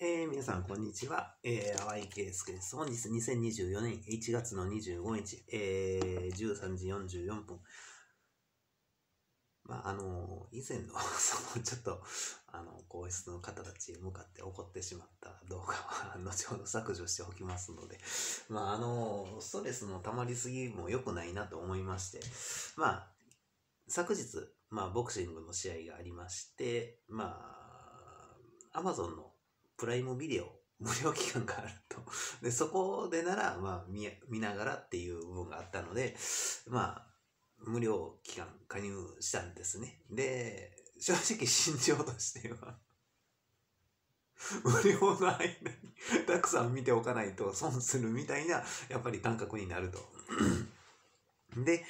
皆さん、こんにちは。淡井圭介です。本日2024年1月の25日、13時44分。以前の、ちょっと、皇室の方たちへ向かって怒ってしまった動画は、後ほど削除しておきますので、ストレスの溜まりすぎも良くないなと思いまして、昨日、ボクシングの試合がありまして、Amazon のプライムビデオ無料期間があると。で、そこでなら、見ながらっていう部分があったので、無料期間加入したんですね。で、正直心情としては、無料の間にたくさん見ておかないと損するみたいな、やっぱり感覚になると。で、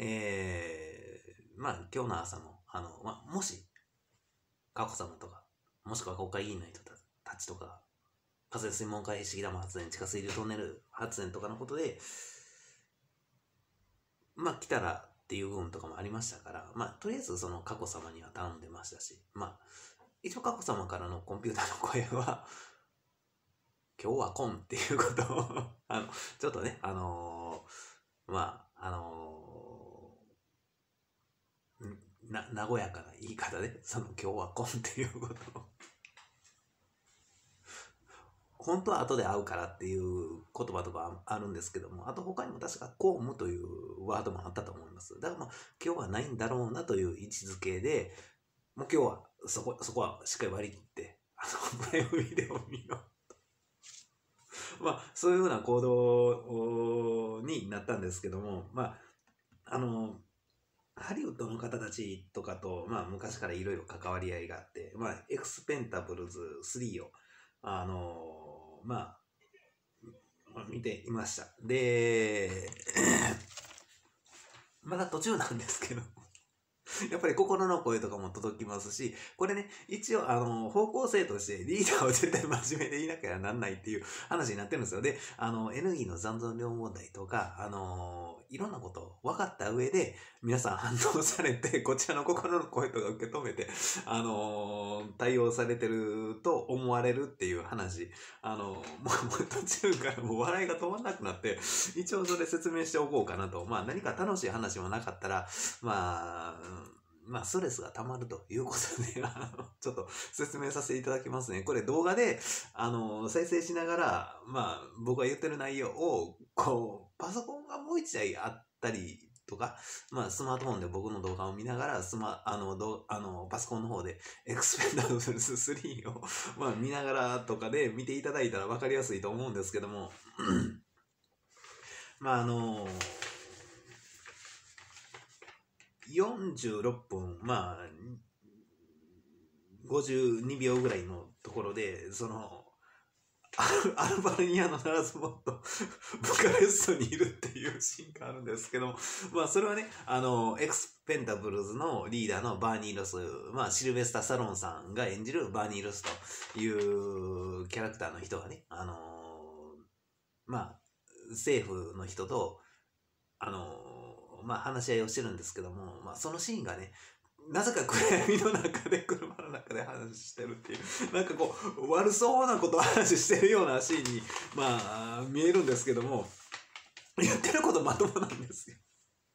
今日の朝も、もし、佳子さまとか、もしくは国会議員の人たちとか、河川水門開閉式ダム発電、地下水流トンネル発電とかのことで、来たらっていう部分とかもありましたから、とりあえずその佳子さまには頼んでましたし、一応佳子さまからのコンピューターの声は、今日は来んっていうことをちょっとね、和やかな言い方で、今日は来んっていうことを、本当は後で会うからっていう言葉とかあるんですけども、あと他にも確か公務というワードもあったと思います。だから今日はないんだろうなという位置づけで、もう今日はそこはしっかり割り切って、プライムビデオを見よう。そういうふうな行動になったんですけども、ハリウッドの方たちとかと、昔からいろいろ関わり合いがあって、エクスペンタブルズ3を、見ていました。で、まだ途中なんですけど、やっぱり心の声とかも届きますし、これね、一応、方向性としてリーダーは絶対真面目でいなきゃなんないっていう話になってるんですよ。で、エネルギーの残存量問題とか、いろんなこと分かった上で、皆さん反応されて、こちらの心の声とか受け止めて、対応されてると思われるっていう話。もう途中からもう笑いが止まんなくなって、一応それ説明しておこうかなと。何か楽しい話もなかったら、ストレスが溜まるということで、ちょっと説明させていただきますね。これ動画で、再生しながら、僕が言ってる内容を、パソコンがもう一台あったりとか、スマートフォンで僕の動画を見ながら、パソコンの方で、エクスペンダブルズ3を、見ながらとかで見ていただいたら分かりやすいと思うんですけども、46分、52秒ぐらいのところで、アルバニアのナラズボット、ブカレストにいるっていうシーンがあるんですけども、それはね、エクスペンダブルズのリーダーのバーニー・ロス、シルベスタ・サロンさんが演じるバーニー・ロスというキャラクターの人がね、政府の人と、話し合いをしてるんですけども、そのシーンがね、なぜか暗闇の中で、車の中で話してるっていう、なんか悪そうなことを話してるようなシーンに、見えるんですけども、言ってることまともなんですよ。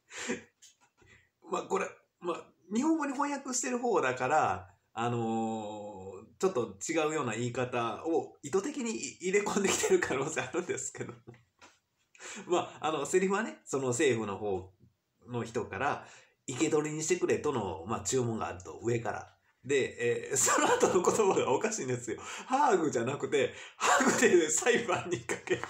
これ、日本語に翻訳してる方だから、ちょっと違うような言い方を意図的に入れ込んできてる可能性あるんですけども。セリフはね、その政府の方の人から、生け捕りにしてくれとの、注文があると、上から。で、その後の言葉がおかしいんですよ。ハーグじゃなくて、ハグで裁判にかける。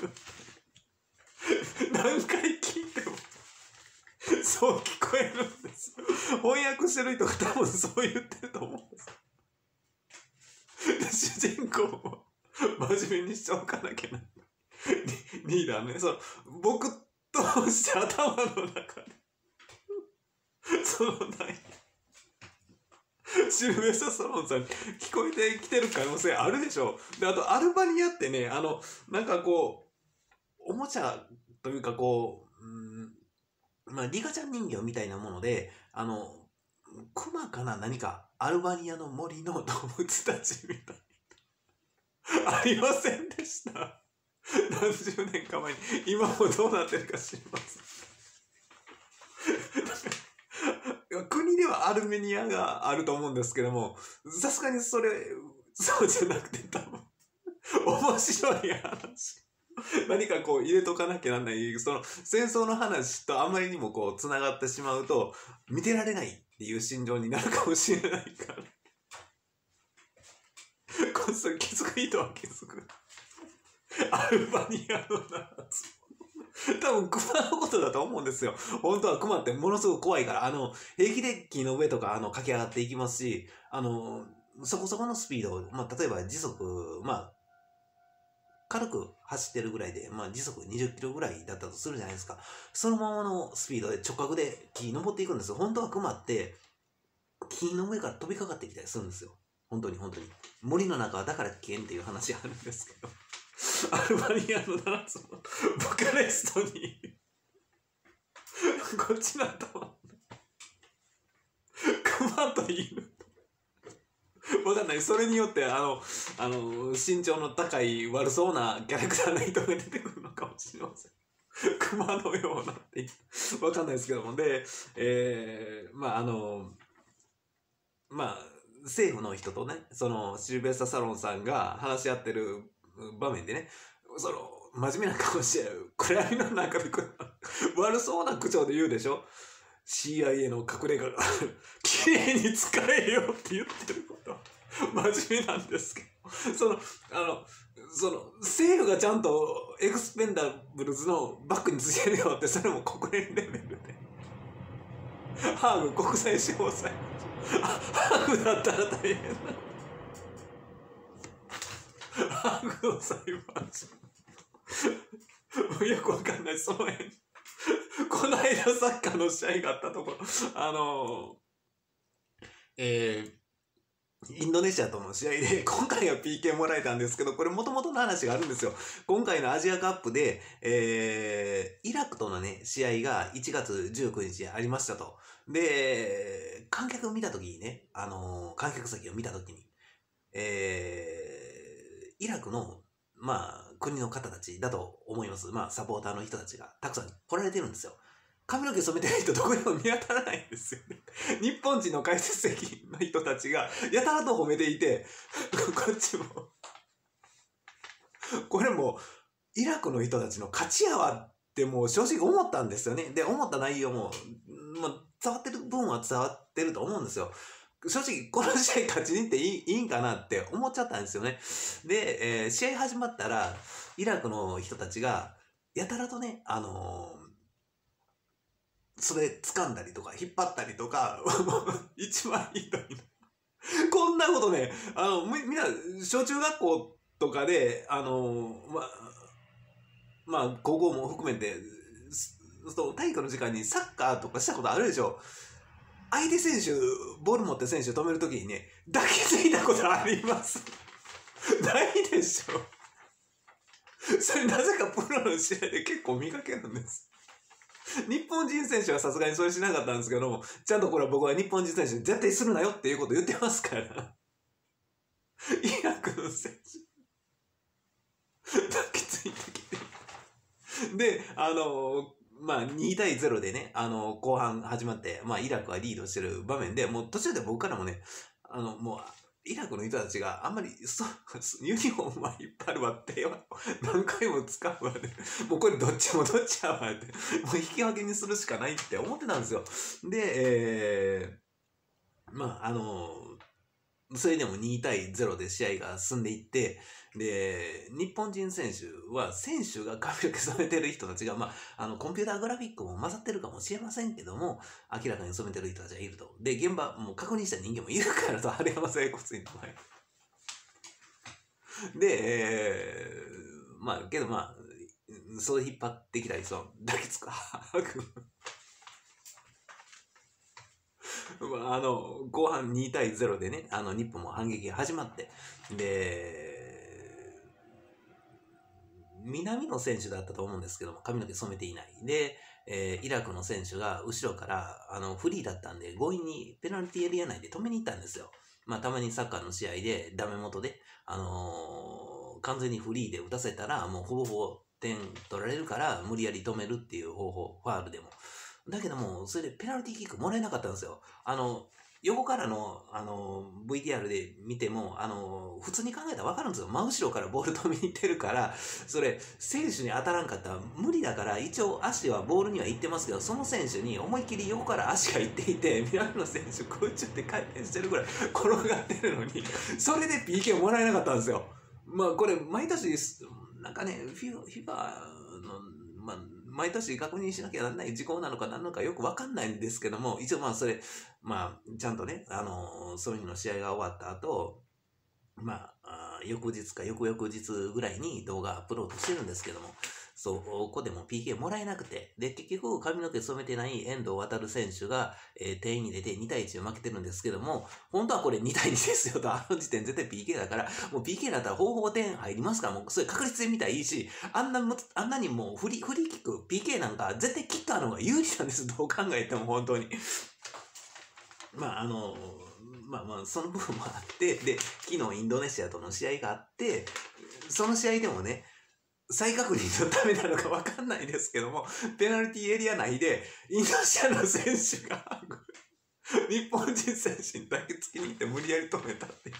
何回聞いても、そう聞こえるんです。翻訳してる人が多分そう言ってると思うんです。で、主人公を真面目にしておかなきゃな。リーダーね、僕として頭の中で、シルベスタ・ストローンさんに聞こえてきてる可能性あるでしょ。で、あと、アルバニアってね、おもちゃというかリカちゃん人形みたいなもので、クマかな何か、アルバニアの森の動物たちみたいありませんでした。何十年か前に。今もどうなってるか知りません。国ではアルメニアがあると思うんですけども、さすがにそれ、そうじゃなくて多分、面白い話。何かこう入れとかなきゃなんない、その戦争の話とあまりにもこう繋がってしまうと、見てられないっていう心情になるかもしれないから。こっそり気づく人は気づく。アルバニアの夏。多分クマのことだと思うんですよ。本当はクマってものすごく怖いから、平気で木の上とか駆け上がっていきますし、そこそこのスピードを、まあ、例えば時速、まあ、軽く走ってるぐらいで、まあ、時速20キロぐらいだったとするじゃないですか。そのままのスピードで直角で木登っていくんですよ。本当はクマって木の上から飛びかかってきたりするんですよ。本当に本当に。森の中はだから危険っていう話あるんですけど。アルバニアの7つのブカレストにこっちだとクマと犬わかんない。それによって身長の高い悪そうなキャラクターの人が出てくるのかもしれません。クマのようなってわかんないですけども。で、まあまあ政府の人とね、そのシルベスタ・サロンさんが話し合ってる場面でね、その真面目な顔して暗闇の中で悪そうな口調で言うでしょ。 CIA の隠れ家が綺麗に使えよって言ってること真面目なんですけど、その政府がちゃんとエクスペンダブルズのバックについてるよって、それも国連レベルでハーグ国際司法裁判ハーグだったら大変なハーグの裁判所よくわかんない。その辺この間サッカーの試合があったところインドネシアとの試合で今回は PK もらえたんですけど、これ元々の話があるんですよ。今回のアジアカップで、イラクとのね試合が1月19日ありましたと。で観客を見た時にね、観客席を見た時にイラクのまあ国の方たちだと思います。まあサポーターの人たちがたくさん来られてるんですよ。髪の毛染めてる人どこにも見当たらないんですよね。日本人の解説席の人たちがやたらと褒めていて、こっちもこれもイラクの人たちの勝ちやわってもう正直思ったんですよね。で思った内容も、まあ、伝わってる分は伝わってると思うんですよ。正直この試合勝ちに行っていいんかなって思っちゃったんですよね。で、試合始まったらイラクの人たちがやたらとね、それ掴んだりとか引っ張ったりとか一番ひどいのこんなことね、みんな小中学校とかでまあ高校も含めて体育の時間にサッカーとかしたことあるでしょ。相手選手ボール持って選手止めるときにね抱きついたことありますないでしょ。それなぜかプロの試合で結構見かけるんです。日本人選手はさすがにそれしなかったんですけども、ちゃんとこれは僕は日本人選手に絶対するなよっていうことを言ってますから。イラクの選手抱きついてきてでまあ2対0でね後半始まって、まあイラクはリードしてる場面で、もう途中で僕からもねもうイラクの人たちがあんまりユニフォームは引っ張るわって何回も使うわね。もうこれどっちもどっちやわって。もう引き分けにするしかないって思ってたんですよ。で、まあそれでも2対0で試合が進んでいって、で、日本人選手は、選手が髪の毛染めてる人たちが、まあ、コンピューターグラフィックも混ざってるかもしれませんけども、明らかに染めてる人たちがいると。で、現場、もう確認した人間もいるからと、あれ山整骨院の前。で、まあ、けどまあ、そう引っ張ってきたり、抱きつく、後半2対0でね、日本も反撃が始まって、で、南の選手だったと思うんですけども、髪の毛染めていない。で、イラクの選手が後ろから、フリーだったんで、強引にペナルティエリア内で止めに行ったんですよ。まあ、たまにサッカーの試合で、ダメ元で、 完全にフリーで打たせたら、もうほぼほぼ点取られるから、無理やり止めるっていう方法、ファールでも。だけども、それでペナルティーキックもらえなかったんですよ。横からの、VTR で見ても、普通に考えたらわかるんですよ。真後ろからボール飛びに行ってるから、それ、選手に当たらんかったら無理だから、一応足はボールには行ってますけど、その選手に思いっきり横から足が行っていて、南野選手空中で回転してるぐらい転がってるのに、それで PK をもらえなかったんですよ。まあ、これ、毎年、なんかね、FIFA の、まあ、毎年確認しなきゃならない事項なのか何なのかよくわかんないんですけども、一応まあそれ、まあちゃんとね、その日の試合が終わった後、まあ、翌日か翌々日ぐらいに動画アップロードしてるんですけども、そこでも PK もらえなくて、で、結局髪の毛染めてない遠藤航選手が、点入れて2対1で負けてるんですけども、本当はこれ2対2ですよと、あの時点絶対 PK だから、もう PK だったら方法点入りますから、もうそれ確率で見たらいいし、あんなにもうフリーキック、PK なんか絶対キッカーの方が有利なんです、どう考えても本当に。まあその部分もあって、で、昨日インドネシアとの試合があって、その試合でもね、再確認のためなのかわかんないですけども、ペナルティーエリア内で、インドネシアの選手が、日本人選手に抱きつきに行って無理やり止めたっていう。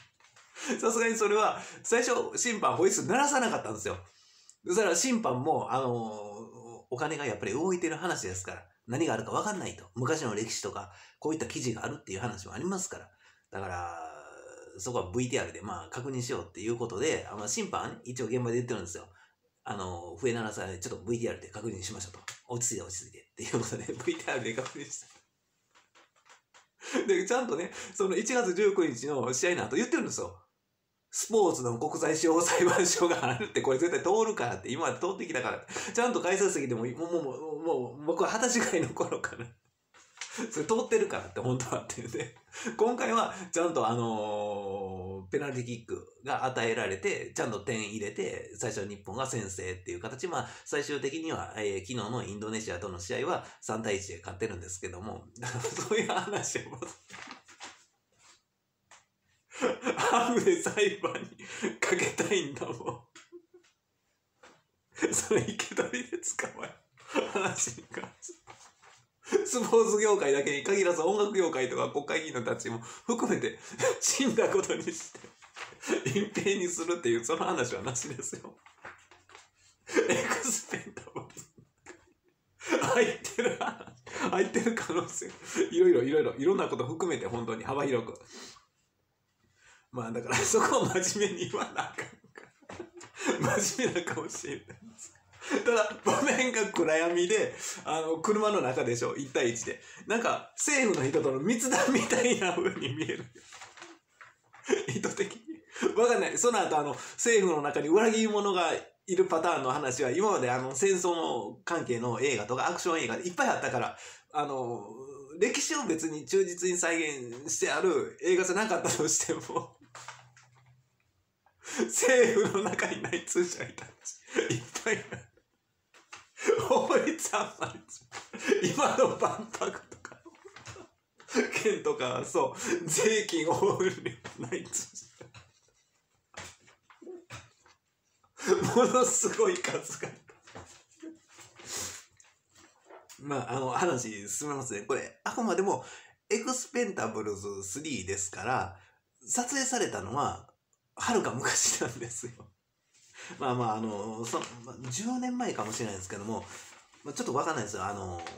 さすがにそれは、最初、審判ホイッスル鳴らさなかったんですよ。そしたら審判も、お金がやっぱり動いてる話ですから、何があるかわかんないと。昔の歴史とか、こういった記事があるっていう話もありますから。だから、そこは VTR でまあ確認しようっていうことで、審判はね、一応現場で言ってるんですよ。笛鳴らされ、ちょっと VTR で確認しましょうと。落ち着いて落ち着いてっていうことで VTR で確認した。で、ちゃんとね、その1月19日の試合の後言ってるんですよ。スポーツの国際司法裁判所があるって、これ絶対通るからって、今まで通ってきたから、ちゃんと解説席でもう僕は20歳ぐらいの頃からそれ通ってるからって本当はって言うんで、今回はちゃんとペナルティキックが与えられて、ちゃんと点入れて、最初日本が先制っていう形、まあ最終的には、昨日のインドネシアとの試合は3対1で勝ってるんですけども、そういう話をハムで裁判にかけたいんだもん。それ生け捕りで捕まえる話に関して。スポーツ業界だけに限らず音楽業界とか国会議員のたちも含めて死んだことにして隠蔽にするっていうその話はなしですよ。エクスペンタブル入ってる可能性いろんなこと含めて本当に幅広く、まあだからそこを真面目に言わなあかんから真面目な顔して言ってます。ただ場面が暗闇で車の中でしょ、1対1でなんか政府の人との密談みたいな風に見える意図的にわかんない。その後政府の中に裏切り者がいるパターンの話は今まで戦争の関係の映画とかアクション映画でいっぱいあったから、歴史を別に忠実に再現してある映画じゃなかったとしても政府の中に内通者いたしいっぱい法律あんまり今の万博とか県とかそう税金を覆う内通者ものすごい数がまあ話進めますね。これあくまでもエクスペンタブルズ3ですから、撮影されたのははるか昔なんですよ。まあ10年前かもしれないですけども、ちょっとわかんないですよ。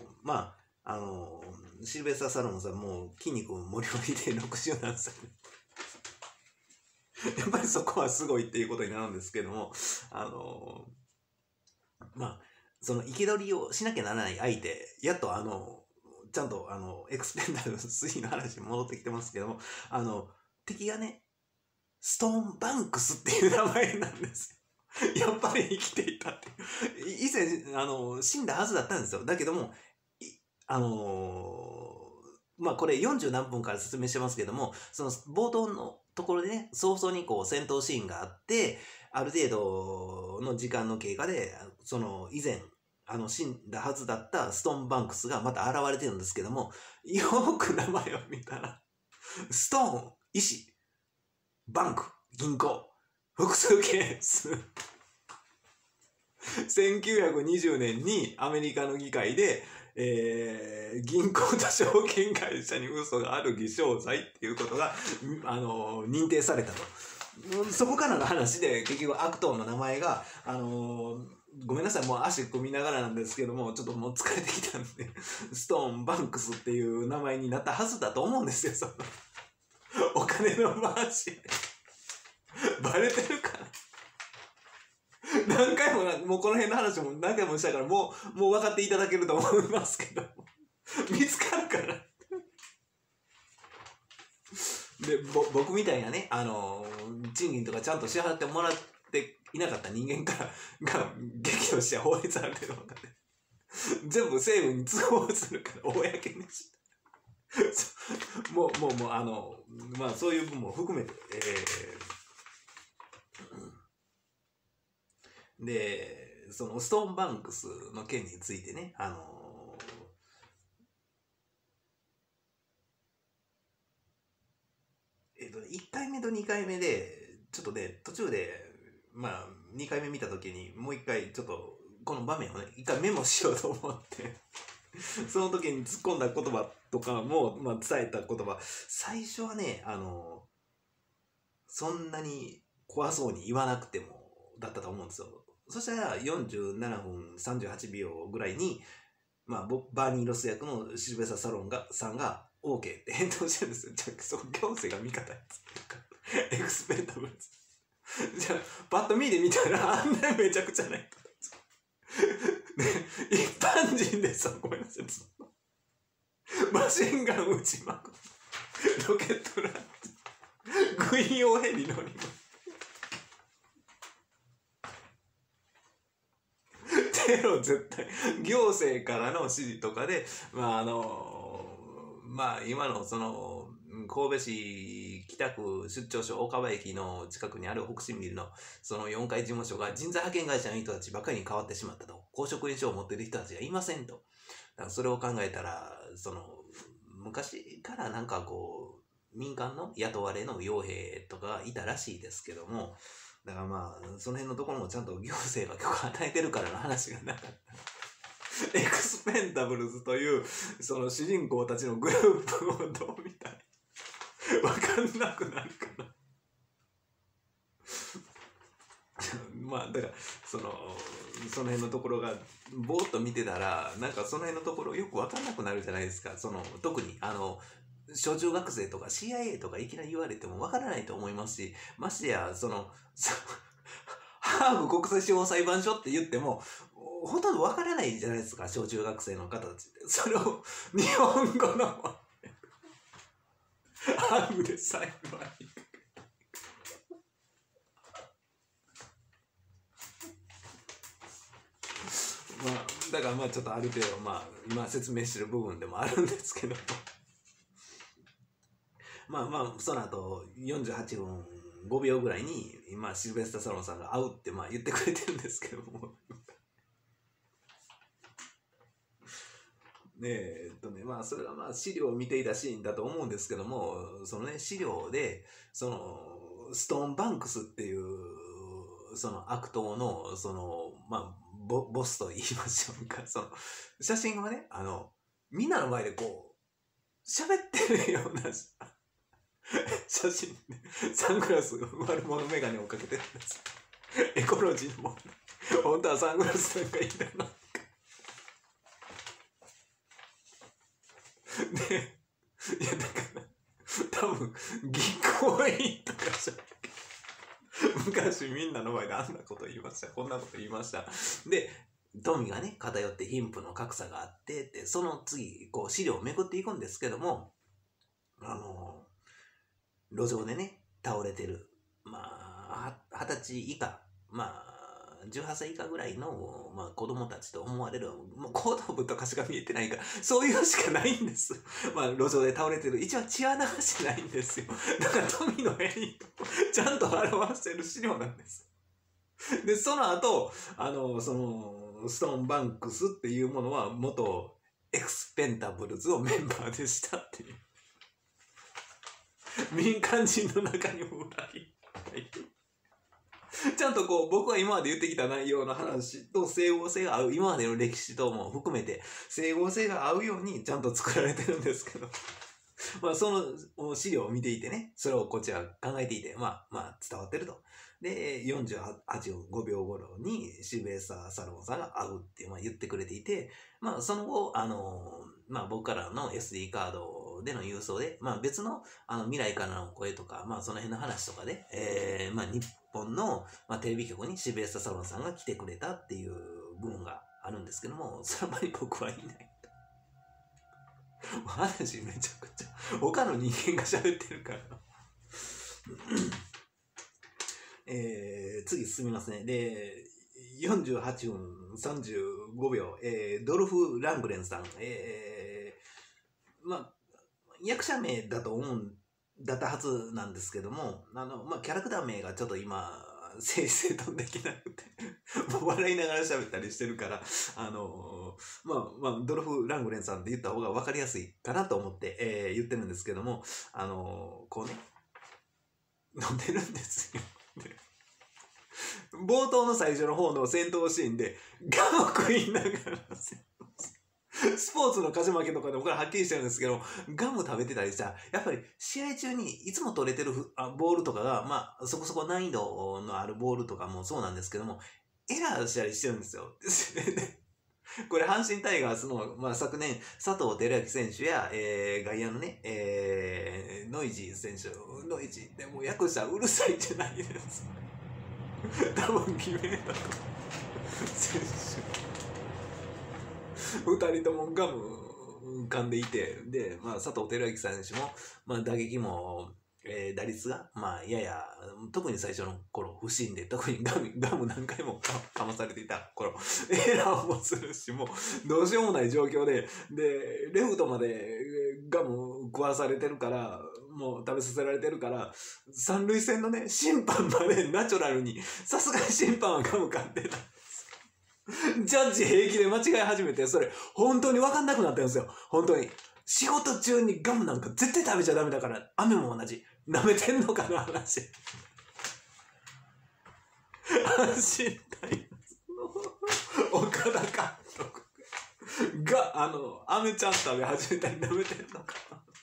シルベスター・サロンさんもう筋肉もりもりで60なんですよ。やっぱりそこはすごいっていうことになるんですけども、その生け捕りをしなきゃならない相手、やっとちゃんとエクスペンダブル3の話に戻ってきてますけども、敵がね、ストーンバンクスっていう名前なんですよ。やっぱり生きていたっていう。以前、死んだはずだったんですよ。だけども、これ40何分から説明してますけども、その冒頭のところでね、早々にこう戦闘シーンがあって、ある程度の時間の経過で、その以前、死んだはずだったストーンバンクスがまた現れてるんですけども、よく名前を見たら、ストーン、石、バンク、銀行。 複数ケース1920年にアメリカの議会で、銀行と証券会社に嘘がある偽証罪っていうことが、認定されたと。そこからの話で結局悪党の名前が、ごめんなさい、もう足組みながらなんですけども、ちょっともう疲れてきたんで、ストーンバンクスっていう名前になったはずだと思うんですよ、その。お金の回し。バレてるから。何回ももうこの辺の話も何回もしたからもう分かっていただけると思いますけど見つかるからで僕みたいなね賃金とかちゃんと支払ってもらっていなかった人間からが激怒して法律ある程度分かって全部政府に通報するから公にしてもうまあそういう部分も含めてで、そのストーンバンクスの件についてね、1回目と2回目で、ちょっとね、途中で、まあ、2回目見たときに、もう1回、ちょっと、この場面をね、1回メモしようと思ってその時に突っ込んだ言葉とかも、まあ、伝えた言葉、最初はね、そんなに怖そうに言わなくても、だったと思うんですよ。そしたら47分38秒ぐらいに、まあ、バーニー・ロス役のシルベスタ・サロンさんが OK って返答してるんですよ。じゃあ、その行政が味方やつっていうか、エクスペンタブルズ。じゃあ、パッと見で見たら、あんなめちゃくちゃない。一般人ですよ、ごめんなさい。マシンガン撃ちまくる。ロケットランチ。軍用ヘリ乗ります。テロ絶対行政からの指示とかでまあ今のその神戸市北区出張所岡場駅の近くにある北新ビルのその4階事務所が人材派遣会社の人たちばかりに変わってしまったと。公職員証を持っている人たちがいませんと。だからそれを考えたらその昔からなんかこう民間の雇われの傭兵とかがいたらしいですけども、だからまあその辺のところもちゃんと行政が許可与えてるからの話がなかった。エクスペンタブルズというその主人公たちのグループをどう見たいわかんなくなるかなまあだからその辺のところがぼーっと見てたらなんかその辺のところよくわかんなくなるじゃないですか。その特に小中学生とか CIA とかいきなり言われてもわからないと思いますし、ましてやそのハーグ国際司法裁判所って言ってもほとんどわからないじゃないですか、小中学生の方たちって。それを日本語のハーグで裁判にまあだからまあちょっとある程度まあ今説明してる部分でもあるんですけどまあその後48分5秒ぐらいに今シルベスタ・サロンさんが会うってまあ言ってくれてるんですけどもまあそれはまあ資料を見ていたシーンだと思うんですけども、そのね資料でそのストーンバンクスっていうその悪党のそのまあボスと言いましょうか、その写真がねみんなの前でこう喋ってるような写真でサングラス悪者メガネをかけてるんです。エコロジーも本当はサングラスなんかいいんだなで、いやだから多分銀行員とかじゃ昔みんなの前であんなこと言いました、こんなこと言いました。で富がね偏って貧富の格差があってってその次こう資料をめくっていくんですけども路上でね倒れてるまあ20歳以下まあ18歳以下ぐらいの、まあ、子供たちと思われる、もう後頭部とかしか見えてないからそういうしかないんです。まあ路上で倒れてる一応血は流してないんですよ。だから富のメリットをちゃんと表してる資料なんです。でその後そのストーンバンクスっていうものは元エクスペンタブルズのメンバーでしたっていう民間人の中にも裏切ったちゃんとこう、僕は今まで言ってきた内容の話と整合性が合う、今までの歴史とも含めて、整合性が合うようにちゃんと作られてるんですけど、まあ、その資料を見ていてね、それをこっちは考えていて、まあ、伝わってると。で、48分5秒頃にシルベスター・サロンさんが会うって言ってくれていて、まあ、その後、僕からの SD カードでの郵送で、まあ、別の、未来からの声とか、まあ、その辺の話とかで、日本の、テレビ局にシルベスター・サロンさんが来てくれたっていう部分があるんですけども、その場に僕はいない。話めちゃくちゃ他の人間が喋ってるから次進みますね。で、48分35秒、ドルフ・ラングレンさん、役者名だとだったはずなんですけども、キャラクター名がちょっと今、整理整頓できなくてもう笑いながら喋ったりしてるから、ドルフ・ラングレンさんって言った方が分かりやすいかなと思って、言ってるんですけども、こうね、飲んでるんですよ。冒頭の最初の方の戦闘シーンで、ガム食いながら、スポーツの勝ち負けとかでもこれはっきりしてるんですけど、ガム食べてたりしたら、やっぱり試合中にいつも取れてるボールとかが、そこそこ難易度のあるボールとかもそうなんですけども、エラーしたりしてるんですよ。これ、阪神タイガースの、昨年、佐藤輝明選手や、外野のね、ノイジー選手、ノイジーってもう訳したらうるさいじゃないです。多分決めた選手。2人ともガム噛んでいて、で、佐藤輝明選手も、打撃も、打率が、やや、特に最初の頃、不振で、特にガム何回もかまされていた頃、エラーもするし、もう、どうしようもない状況で、レフトまでガム食わされてるから、もう食べさせられてるから、三塁線のね、審判までナチュラルに、さすがに審判はガム噛んでた。ジャッジ平気で間違え始めて、それ、本当に分かんなくなったんですよ。本当に。仕事中にガムなんか絶対食べちゃダメだから、雨も同じ。舐めてんのかな、話。阪神タイガースの岡田監督が、飴ちゃん食べ始めたり舐めてんのか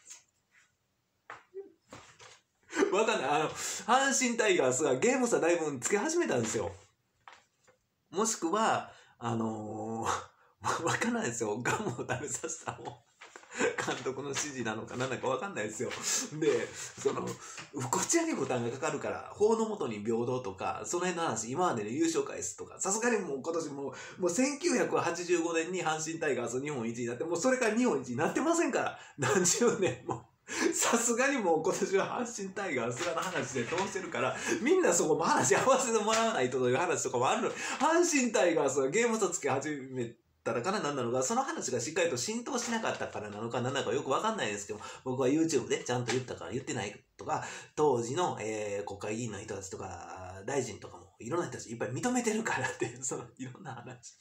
な。わかんない。阪神タイガースがゲーム差だいぶつけ始めたんですよ。もしくは、わかんないですよ。ガムを食べさせたも監督の指示なのか何だかわかんないですよ。で、こちらに負担がかかるから、法の下に平等とか、その辺の話、今までの優勝回数とか、さすがにもう今年もう1985年に阪神タイガース日本一になって、もうそれから日本一になってませんから、何十年も。さすがにもう今年は阪神タイガースの話で通してるから、みんなそこも話合わせてもらわないとという話とかもあるの。阪神タイガースはゲーム差つけ始めたらからなんなのか、その話がしっかりと浸透しなかったからなのか何なのかよくわかんないですけど、僕は YouTube でちゃんと言ったから言ってないとか、当時の、国会議員の人たちとか、大臣とかもいろんな人たちいっぱい認めてるからって、いろんな話。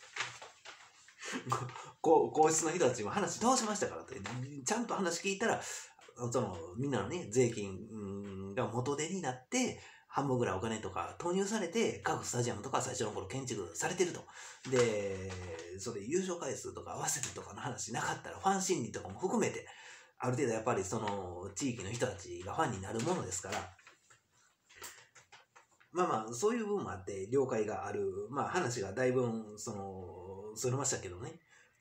皇室の人たちも話どうしましたからって、ちゃんと話聞いたら、みんなのね、税金が元手になって、半分ぐらいお金とか投入されて、各スタジアムとか最初の頃建築されてると。で、それ優勝回数とか合わせてとかの話なかったら、ファン心理とかも含めて、ある程度やっぱり地域の人たちがファンになるものですから、そういう部分もあって、了解がある。話がだいぶ、それましたけどね。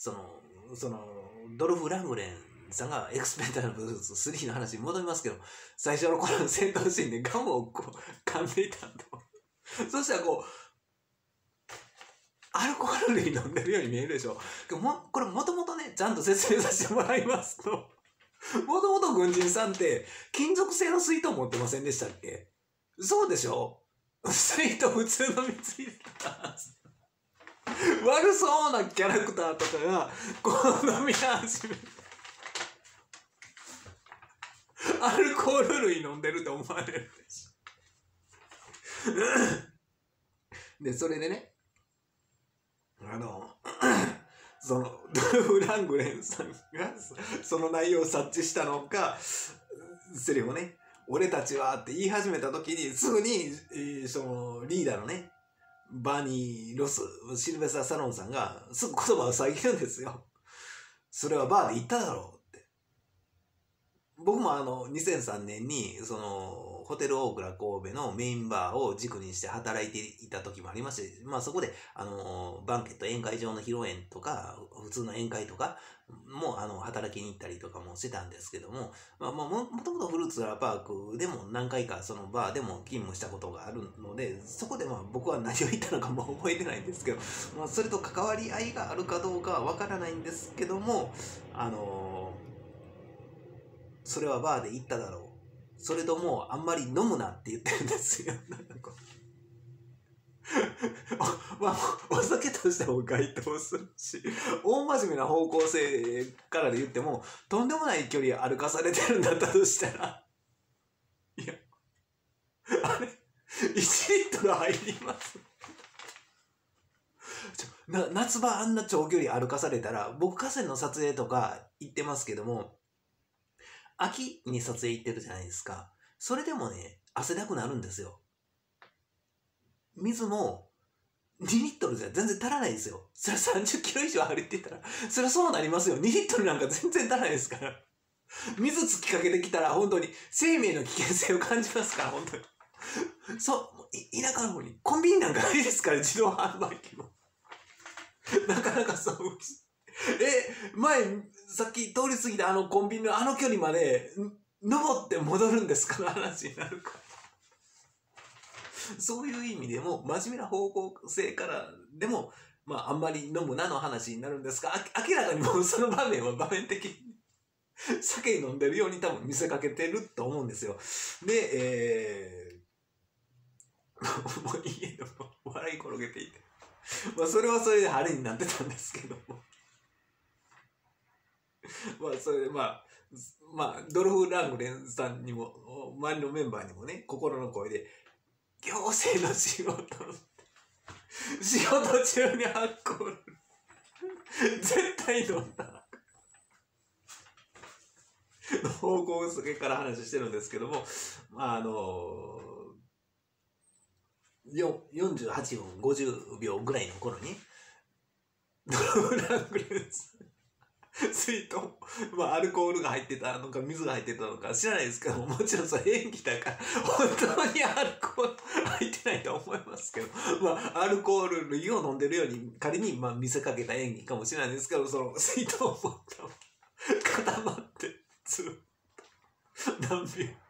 ドルフ・ラングレンさんがエクスペンダブルズ3の話に戻りますけど、最初の頃の戦闘シーンでガムを噛んでいたんだ。そしたらアルコール類飲んでるように見えるでしょ。これもともとね、ちゃんと説明させてもらいますと、もともと軍人さんって金属製の水筒持ってませんでしたっけ？そうでしょ？水筒普通の水入れた。悪そうなキャラクターとかが飲み始めて、アルコール類飲んでると思われるでしょ。で、それでね、ドルフ・ラングレンさんがその内容を察知したのか、セリフをね、 俺たちはって言い始めた時に、すぐに、そのリーダーのね、バーニー・ロス、シルベスター・サロンさんがすぐ言葉を遮るんですよ。それはバーで言っただろうって。僕も2003年に、ホテルオークラ神戸のメインバーを軸にして働いていた時もありまして、まあそこで、バンケット宴会場の披露宴とか、普通の宴会とかも、働きに行ったりとかもしてたんですけども、もともとフルーツラーパークでも何回かそのバーでも勤務したことがあるので、そこで僕は何を言ったのかも覚えてないんですけど、それと関わり合いがあるかどうかはわからないんですけども、それはバーで言っただろう。それともあんまり飲むなって言ってるんですよ。お酒としても該当するし、大真面目な方向性からで言っても、とんでもない距離歩かされてるんだったとしたら、いや、あれ、1リットル入ります。夏場あんな長距離歩かされたら、僕河川の撮影とか行ってますけども、秋に撮影行ってるじゃないですか。それでもね、汗だくなるんですよ。水も2リットルじゃ全然足らないですよ。それ30キロ以上歩いてたら、それはそうなりますよ。2リットルなんか全然足らないですから。水つきかけてきたら本当に生命の危険性を感じますから、本当に。田舎の方にコンビニなんかないですから、自動販売機も。なかなかそう。前、さっき通り過ぎたコンビニの距離まで、登って戻るんですかの話になるから。そういう意味でも、真面目な方向性からでも、あんまり飲むなの話になるんですが、明らかにもうその場面は場面的に酒飲んでるように多分見せかけてると思うんですよ。で、もう家でも笑い転げていて。それはそれで晴れになってたんですけども。それでドルフ・ラングレンさんにも、周りのメンバーにもね、心の声で、行政の仕事中にアルコール、絶対飲んだら。方向性から話してるんですけども、48分50秒ぐらいの頃に、ドルフ・ラングレンさん、水筒、アルコールが入ってたのか水が入ってたのか知らないですけどもちろんそれ演技だから本当にアルコール入ってないと思いますけど、アルコール類を飲んでるように仮に見せかけた演技かもしれないですけど、その水筒を持った固まってずっと何秒か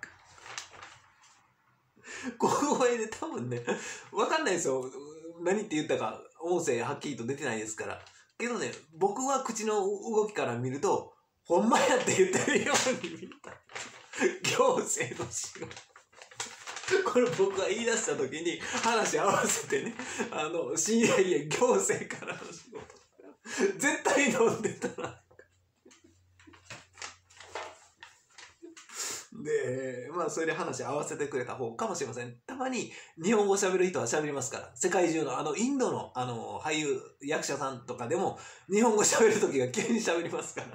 小声で多分ね、わかんないですよ、何って言ったか音声はっきりと出てないですから。けどね、僕は口の動きから見ると、ほんまやって言ってるように見た。行政の仕事。これ僕が言い出した時に話合わせてね、CIA 行政からの仕事。絶対飲んでたら。で、それで話合わせてくれた方かもしれません。たまに日本語喋る人は喋りますから。世界中のインドの俳優、役者さんとかでも日本語喋るときが急に喋りますから。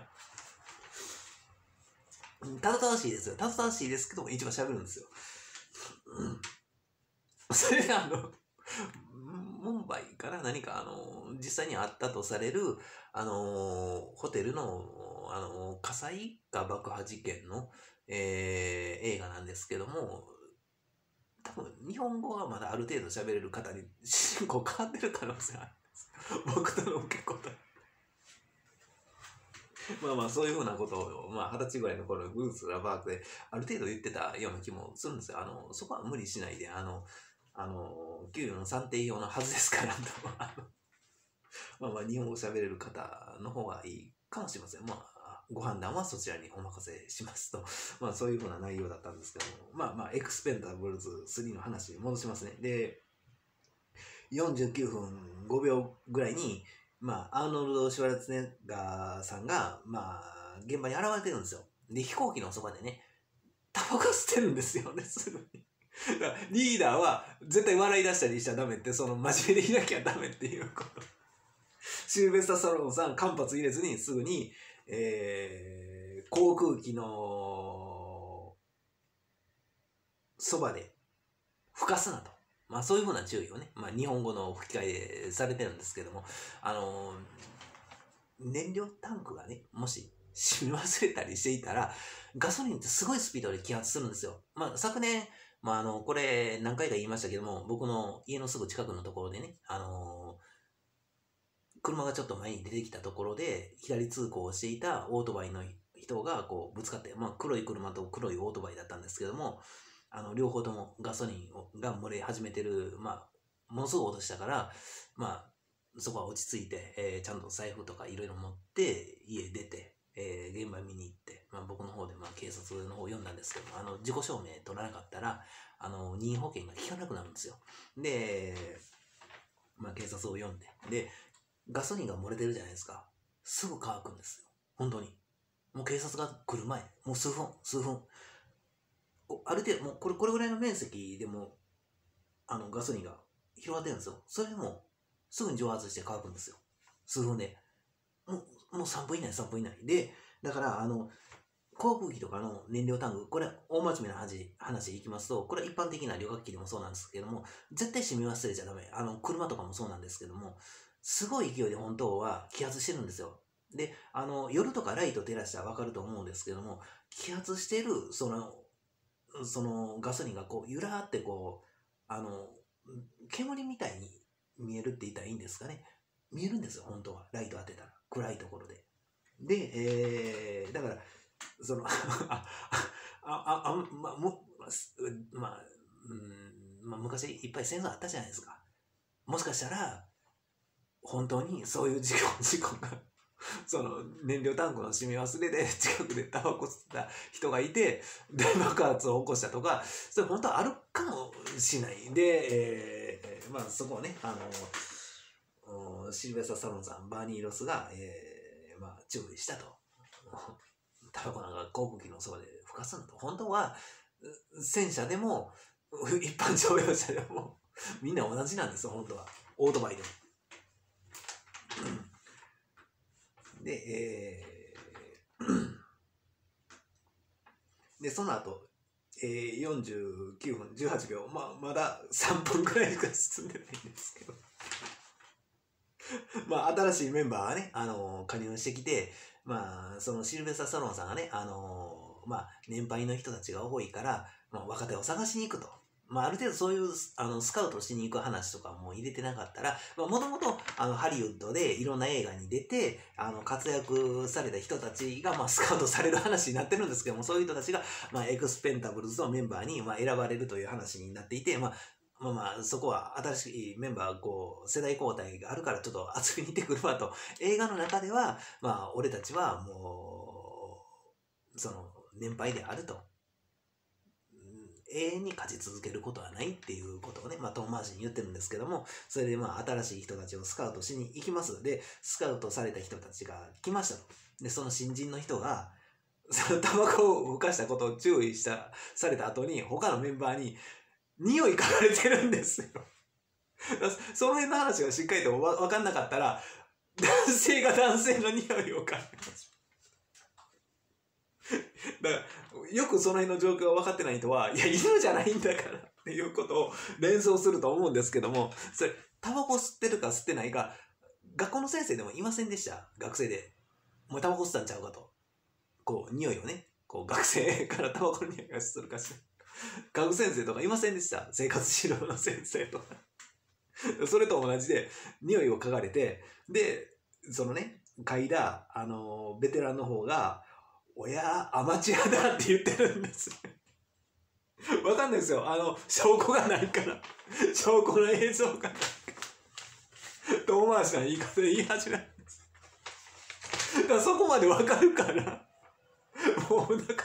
ただただしいですよ。ただただしいですけども一番喋るんですよ。それでムンバイから何か実際にあったとされるホテルの火災か爆破事件の映画なんですけども、多分日本語はまだある程度喋れる方に主人公変わってる可能性あるんです僕との受け答えそういうふうなことを20歳ぐらいの頃ブーツラバークである程度言ってたような気もするんですよ。そこは無理しないで給与の算定用のはずですから日本語喋れる方の方がいいかもしれません。ご判断はそちらにお任せしますと。そういうふうな内容だったんですけども。エクスペンダブルズ3の話に戻しますね。で、49分5秒ぐらいに、アーノルド・シュワルツェネッガーさんが、現場に現れてるんですよ。で、飛行機のそばでね、タバコ吸ってるんですよね、すぐに。だからリーダーは絶対笑い出したりしちゃダメって、真面目でいなきゃダメっていうこと。シルベスタ・サロンさん、間髪入れずにすぐに、航空機のそばでふかすなと。まあそういうふうな注意をね、まあ日本語の吹き替えされてるんですけども、燃料タンクがね、もし閉め忘れたりしていたら、ガソリンってすごいスピードで揮発するんですよ。まあ昨年、まあこれ何回か言いましたけども、僕の家のすぐ近くのところでね、車がちょっと前に出てきたところで、左通行をしていたオートバイの人がこうぶつかって、まあ黒い車と黒いオートバイだったんですけども、両方ともガソリンが漏れ始めてる、まあ、ものすごい音したから、まあ、そこは落ち着いて、ちゃんと財布とかいろいろ持って家出て、現場見に行って、まあ、僕の方でまあ警察の方を呼んだんですけども、自己証明取らなかったら任意保険が効かなくなるんですよ。で、まあ、警察を呼んで、でガソリンが漏れてるじゃないですか。すぐ乾くんですよ、本当に。もう警察が来る前、もう数分ある程度もうこれぐらいの面積でもガソリンが広がってるんですよ。それでもすぐに蒸発して乾くんですよ、数分で。もう3分以内で、だから航空機とかの燃料タンク、これ大真面目な話でいきますと、これは一般的な旅客機でもそうなんですけども、絶対閉め忘れちゃダメ。車とかもそうなんですけども、すごい勢いで本当は揮発してるんですよ。で、夜とかライト照らしたらわかると思うんですけども、揮発してるそのガソリンがこうゆらーってこう煙みたいに見えるって言ったらいいんですかね。見えるんですよ、本当は。ライト当てたら暗いところで。で、だからそのまあまあ、まあ、昔いっぱい戦争あったじゃないですか。もしかしたら本当にそういう事故がその燃料タンクの閉め忘れで近くでタバコ吸った人がいて大爆発を起こしたとか、それ本当はあるかもしれないで、まあそこをねシルベスター・スタローンさん、バーニー・ロスが、まあ、注意したと。タバコなんか航空機のそばで吹かすんだと。本当は戦車でも一般乗用車でもみんな同じなんですよ、本当は。オートバイでも。で、でその後、49分18秒、まだ3分くらいしか進んでないんですけどまあ新しいメンバーがね、加入してきて、まあそのシルベスター・スタローンさんがね、まあ年配の人たちが多いから、まあ、若手を探しに行くと。まあ、ある程度そういうスカウトしに行く話とかも入れてなかったら、もともとハリウッドでいろんな映画に出て活躍された人たちが、まあ、スカウトされる話になってるんですけども、そういう人たちが、まあ、エクスペンタブルズのメンバーに、まあ、選ばれるという話になっていて、まあそこは新しいメンバー世代交代があるからちょっと遊びに行ってくるわと。映画の中ではまあ俺たちはもうその年配であると、永遠に勝ち続けることはないっていうことをね、まあ、遠回しに言ってるんですけども、それでまあ新しい人たちをスカウトしに行きます。でスカウトされた人たちが来ましたと。でその新人の人がそのタバコをふかしたことを注意された後に他のメンバーに匂い嗅がれてるんですよその辺の話がしっかりと分かんなかったら、男性が男性の匂いを嗅ぎます。だから、よくその辺の状況が分かってない人は、いや、犬じゃないんだからっていうことを連想すると思うんですけども、それ、タバコ吸ってるか吸ってないか、学校の先生でもいませんでした。学生で。もうタバコ吸ったんちゃうかと。こう、匂いをね、こう、学生からタバコの匂いがするかしら。学先生とかいませんでした。生活指導の先生とかそれと同じで匂いを嗅がれて、でそのね嗅いだベテランの方が「おやアマチュアだ」って言ってるんですわかんないですよ、証拠がないから、証拠の映像がないから遠回しな言い方で言い始めるんです。だからそこまでわかるからもうお腹が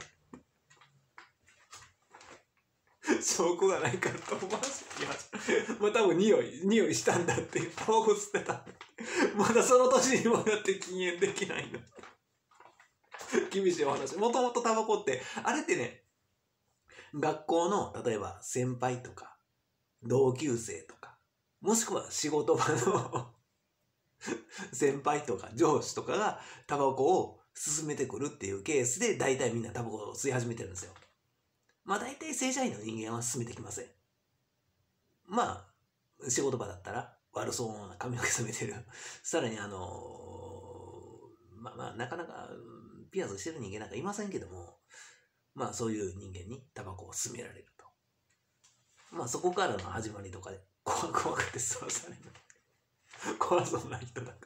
証拠がないからと思わせてきました。まあ多分匂いしたんだって、タバコ吸ってた。まだその年にもなって禁煙できないの。厳しいお話。もともとタバコって、あれってね、学校の例えば先輩とか、同級生とか、もしくは仕事場の先輩とか上司とかがタバコを勧めてくるっていうケースで、大体みんなタバコを吸い始めてるんですよ。 まあ大体正社員の人間は進めてきません。まあ、仕事場だったら悪そうな髪の毛染めてる。さらにまあなかなかピアスしてる人間なんかいませんけども、まあそういう人間にタバコを勧められると。まあそこからの始まりとかで、怖くて吸わされる。怖そうな人だから。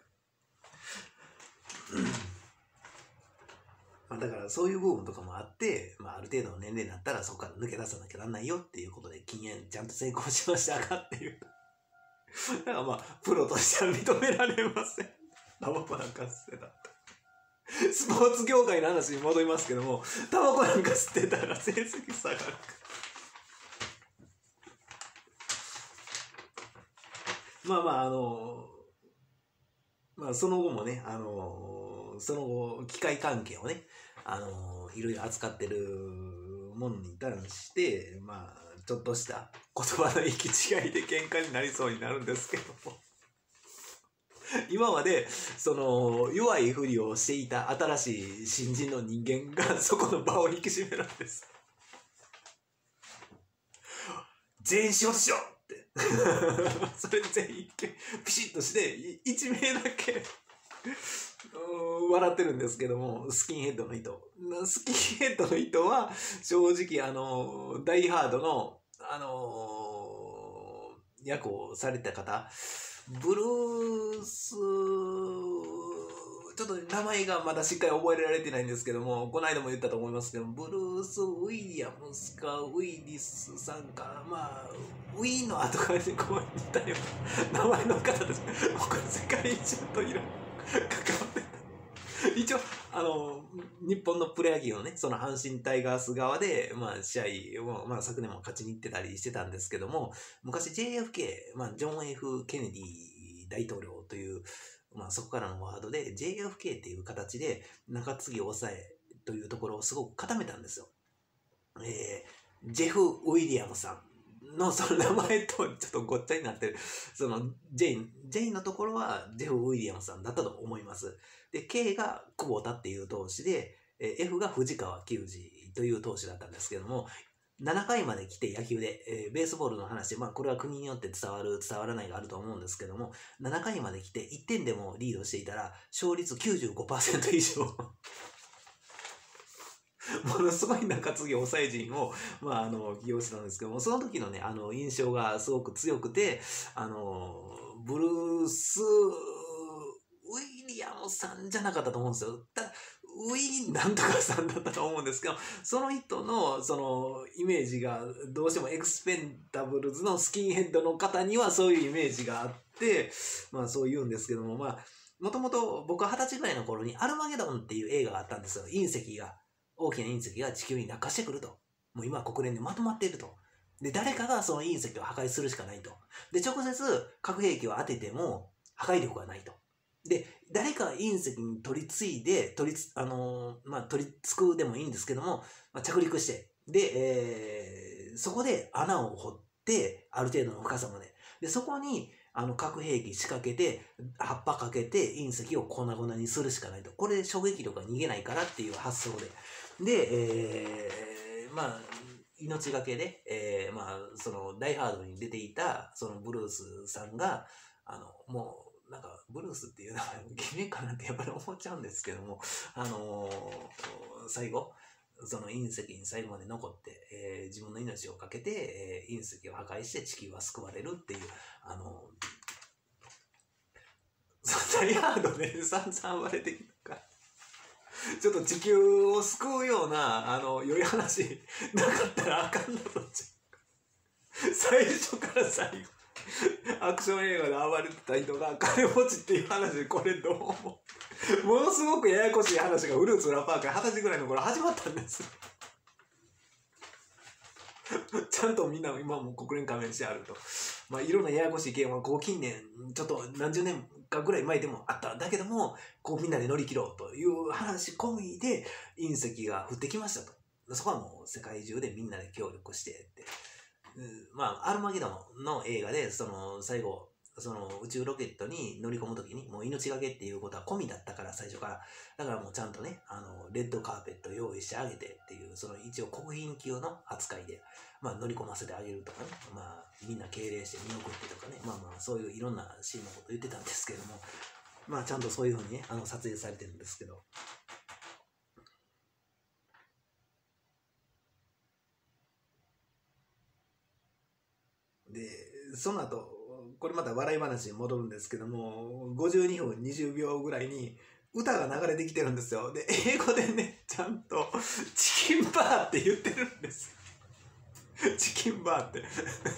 まあだからそういう部分とかもあって、まあある程度の年齢になったらそこから抜け出さなきゃなんないよっていうことで禁煙ちゃんと成功しましたかっていう。だからまあプロとしては認められません。タバコなんか吸ってた。スポーツ業界の話に戻りますけども、タバコなんか吸ってたら成績下がる。まあまあその後もね、その後機械関係をね、いろいろ扱ってるものに対してまあちょっとした言葉の行き違いで喧嘩になりそうになるんですけども、今までその弱いふりをしていた新しい新人の人間がそこの場を引き締めるんです。全員仕事しようってそれで全員ピシッとして1名だけ笑ってるんですけども、スキンヘッドの人は正直ダイハードの役をされた方、ブルースちょっと名前がまだしっかり覚えられてないんですけども、この間も言ったと思いますけど、ブルース・ウィリアムスかウィリスさんか、まあウィーの後からにこう似たような名前の方です。僕世界一といろいろ関わってた。一応日本のプロ野球のね、その阪神タイガース側で、まあ、試合を、まあ、昨年も勝ちに行ってたりしてたんですけども、昔 JFK、まあ、ジョン・ F・ ケネディ大統領という、まあ、そこからのワードで JFK っていう形で中継ぎ抑えというところをすごく固めたんですよ。ジェフ・ウィリアムさんのその名前とちょっとごっちゃになってる、そのジェインのところはジェフ・ウィリアムさんだったと思います。で、K が久保田っていう投手で、F が藤川球児という投手だったんですけども、7回まで来て野球で、ベースボールの話、まあこれは国によって伝わる、伝わらないがあると思うんですけども、7回まで来て1点でもリードしていたら、勝率 95% 以上。ものすごい中継ぎ抑え陣を、まあ、起用してたんですけども、その時のね、印象がすごく強くて、ブルース・ウィリアムさんじゃなかったと思うんですよ。ただウィーンなんとかさんだったと思うんですけど、その人のそのイメージがどうしてもエクスペンダブルズのスキンヘッドの方にはそういうイメージがあって、まあそう言うんですけども、まあ、もともと僕は20歳ぐらいの頃にアルマゲドンっていう映画があったんですよ。隕石が、大きな隕石が地球に落下してくると。もう今は国連でまとまっていると。で、誰かがその隕石を破壊するしかないと。で、直接核兵器を当てても破壊力がないと。で、誰か隕石に取り継いで、取り付くでもいいんですけども、まあ、着陸して、で、そこで穴を掘って、ある程度の深さまで。で、そこに、核兵器仕掛けて、葉っぱかけて隕石を粉々にするしかないと。これで衝撃力が逃げないからっていう発想で。で、まあ、命がけで、まあ、その、ダイハードに出ていた、そのブルースさんが、もう、なんかブルースっていう名前も決めかなってやっぱり思っちゃうんですけども、最後その隕石に最後まで残って、自分の命をかけて、隕石を破壊して地球は救われるっていうダイハードで散々割れてきたからちょっと地球を救うような良い話なかったらあかんなと最初から最後アクション映画で暴れてた人が金持ちっていう話で、これどうもものすごくややこしい話がウルーツラパーク20歳ぐらいの頃始まったんですちゃんとみんな今も国連加盟してあると、まあいろんなややこしい件はこう近年ちょっと何十年かぐらい前でもあったんだけども、こうみんなで乗り切ろうという話込みで隕石が降ってきましたと。そこはもう世界中でみんなで協力してって、まあアルマゲドンの映画でその最後その宇宙ロケットに乗り込むときにもう命がけっていうことは込みだったから最初から。だからもうちゃんとね、レッドカーペット用意してあげてっていう、その一応国賓級の扱いで、まあ乗り込ませてあげるとかね、まあみんな敬礼して見送ってとかね、まあまあそういういろんなシーンのこと言ってたんですけども、まあちゃんとそういうふうにね、撮影されてるんですけど。で、その後、これまた笑い話に戻るんですけども、52分20秒ぐらいに歌が流れてきてるんですよ。で、英語でね、ちゃんとチキンバーって言ってるんです。チキンバーって。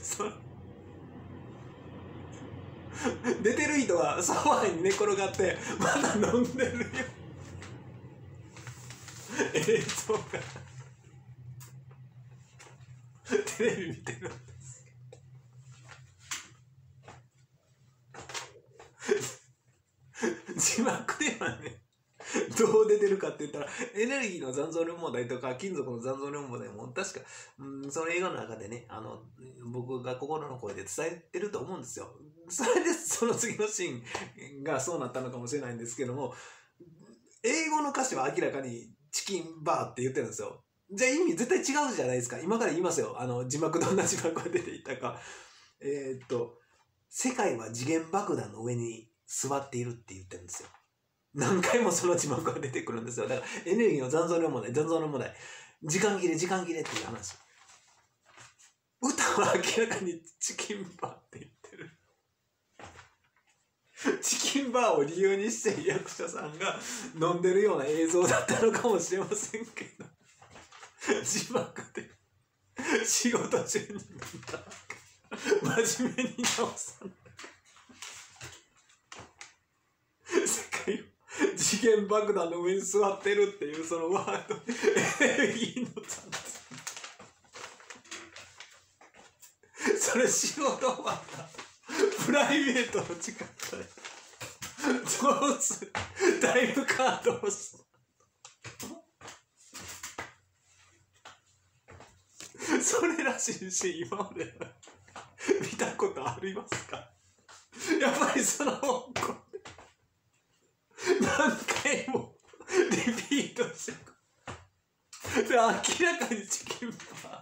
出てる人はソファーに寝転がってまだ飲んでるよ。映像がテレビ見てるんです。字幕ではね、どう出てるかって言ったら、エネルギーの残存量問題とか金属の残存量問題も確か、その映画の中でね、僕が心の声で伝えてると思うんですよ。それでその次のシーンがそうなったのかもしれないんですけども、英語の歌詞は明らかにチキンバーって言ってるんですよ。じゃあ意味絶対違うじゃないですか。今から言いますよ。字幕どんな字幕が出ていたか。世界は次元爆弾の上に座っているって言ってるんですよ。何回もその字幕が出てくるんですよ。だからエネルギーの残存量問題、時間切れっていう話。歌は明らかにチキンバーって言ってる。チキンバーを理由にして役者さんが飲んでるような映像だったのかもしれませんけど、字幕で仕事中に飲んだ真面目に直さない。世界を次元爆弾の上に座ってるっていうそのワード、エネルギーの残存。それ仕事終わったプライベートの時間帯どうする、タイムカードを押す。それらしいし、今まで見たことありますか？やっぱりその香港で何回もリピートしてく。で、明らかにチキンバ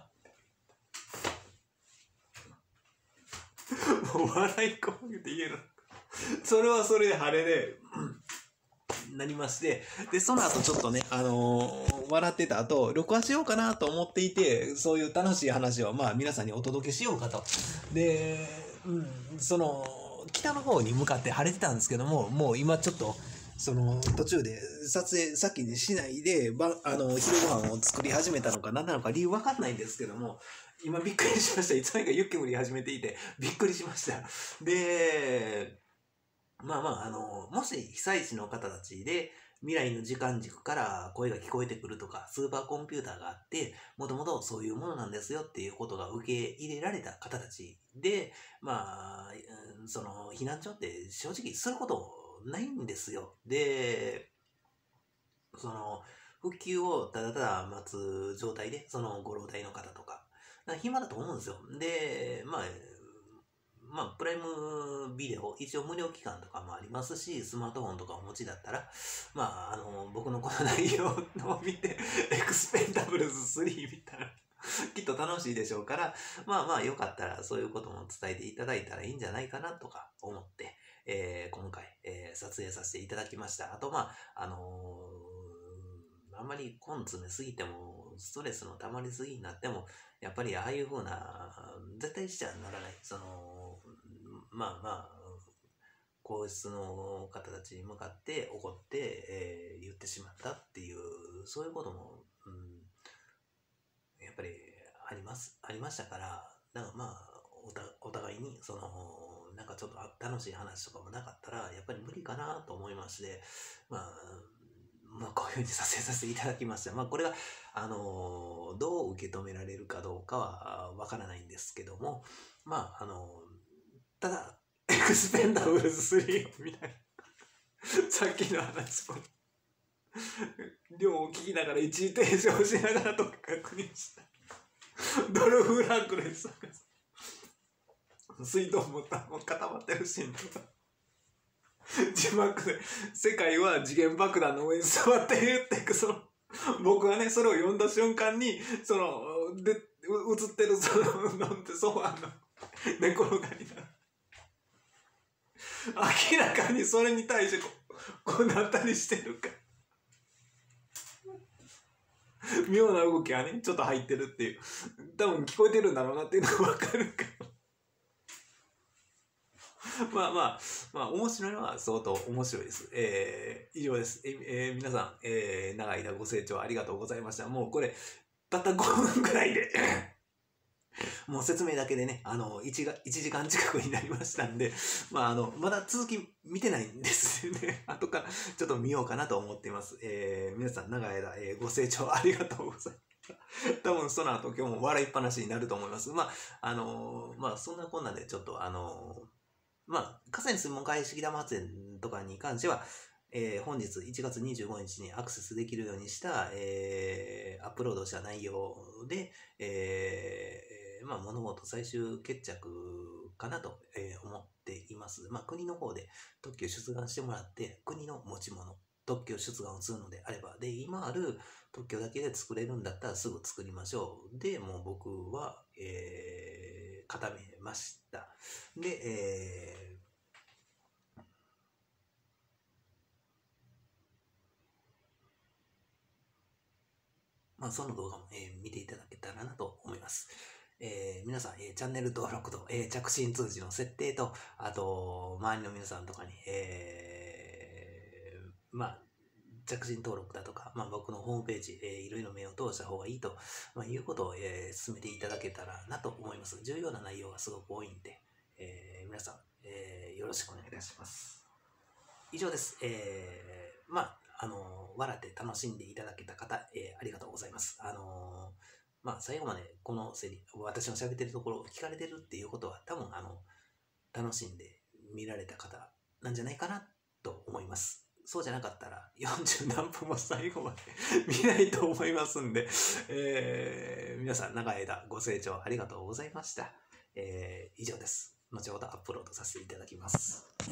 ー。もう笑いこげて言える。それはそれで晴れで、なりまして、で、その後ちょっとね、笑ってた後、録画しようかなと思っていて、そういう楽しい話をまあ皆さんにお届けしようかと。で、その、北の方に向かって晴れてたんですけども、もう今ちょっと、その途中で撮影先にしないで昼ご飯を作り始めたのか何なのか理由わかんないんですけども、今びっくりしました。いつの間にか雪降り始めていてびっくりしました。で、まあまあ、もし被災地の方たちで未来の時間軸から声が聞こえてくるとか、スーパーコンピューターがあって、もともとそういうものなんですよっていうことが受け入れられた方たちで、まあ、その避難所って正直することないんですよ。で、その復旧をただただ待つ状態で、そのご老体の方とか、暇だと思うんですよ。で、まあ、プライムビデオ、一応無料期間とかもありますし、スマートフォンとかお持ちだったら、まあ、僕のこの内容を見て、エクスペンダブルズ3見たら、きっと楽しいでしょうから、まあまあ、よかったらそういうことも伝えていただいたらいいんじゃないかなとか思って、今回、撮影させていただきました。あと、まあ、あんまり根詰めすぎても、ストレスの溜まりすぎになっても、やっぱりああいう風な、絶対しちゃならない。まあまあ、皇室の方たちに向かって怒って、言ってしまったっていう、そういうことも、やっぱりありましたから、なんかまあ、お互いに、なんかちょっと楽しい話とかもなかったら、やっぱり無理かなと思いまして、まあ、こういうふうにさせていただきました。まあ、これが、どう受け止められるかどうかはわからないんですけども、まあ、ただ、エクスペンダブルズ3を見ない。さっきの話を、量を聞きながら一時停止をしながらとか確認した。ドルフ・ランクレスさんが水筒持ったもう固まってるシーンとか。字幕で、世界は次元爆弾の上に座っているって、僕がね、それを読んだ瞬間に、で、映ってる、ソファーの寝転がりな。明らかにそれに対してこうなったりしてるから。妙な動きがね、ちょっと入ってるっていう。多分聞こえてるんだろうなっていうのがわかるから。まあ、面白いのは相当面白いです。以上です。皆さん、長い間ご清聴ありがとうございました。もうこれ、たった5分くらいでもう説明だけでね、1時間近くになりましたんで、まだ続き見てないんですよね。後からちょっと見ようかなと思っています。皆さん長い間、ご清聴ありがとうございます。多分その後今日も笑いっぱなしになると思います。そんなこんなでちょっと河川水門開式ダム発電とかに関しては、本日1月25日にアクセスできるようにした、アップロードした内容で、物事最終決着かなと、思っています。国の方で特許出願してもらって、国の持ち物、特許出願をするのであれば、で、今ある特許だけで作れるんだったらすぐ作りましょう。で、もう僕は、固めました。で、その動画も、見ていただけたらなと思います。皆さん、チャンネル登録と、着信通知の設定と、あと、周りの皆さんとかに、着信登録だとか、僕のホームページ、いろいろ目を通した方がいいと、いうことを、進めていただけたらなと思います。重要な内容がすごく多いんで、皆さん、よろしくお願いいたします。以上です。笑って楽しんでいただけた方、ありがとうございます。最後までこの私の喋ってるところを聞かれてるっていうことは、多分、楽しんで見られた方なんじゃないかなと思います。そうじゃなかったら、40何分も最後まで見ないと思いますんで、皆さん長い間ご清聴ありがとうございました。以上です。後ほどアップロードさせていただきます。